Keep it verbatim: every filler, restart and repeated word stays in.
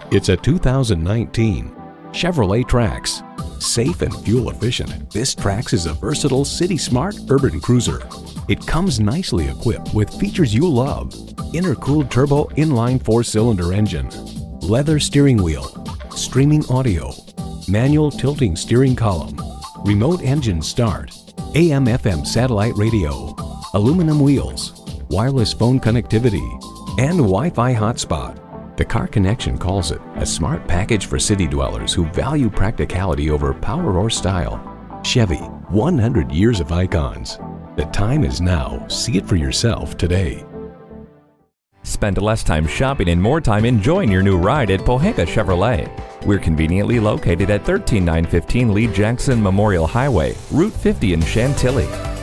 It's a two thousand nineteen Chevrolet Trax. Safe and fuel efficient, this Trax is a versatile city-smart urban cruiser. It comes nicely equipped with features you love: intercooled turbo inline four-cylinder engine, leather steering wheel, streaming audio, manual tilting steering column, remote engine start, A M F M satellite radio, aluminum wheels, wireless phone connectivity, and Wi-Fi hotspot. The Car Connection calls it a smart package for city dwellers who value practicality over power or style. Chevy, one hundred years of icons. The time is now. See it for yourself today. Spend less time shopping and more time enjoying your new ride at Pohanka Chevrolet. We're conveniently located at one three nine one five Lee Jackson Memorial Highway, Route fifty in Chantilly.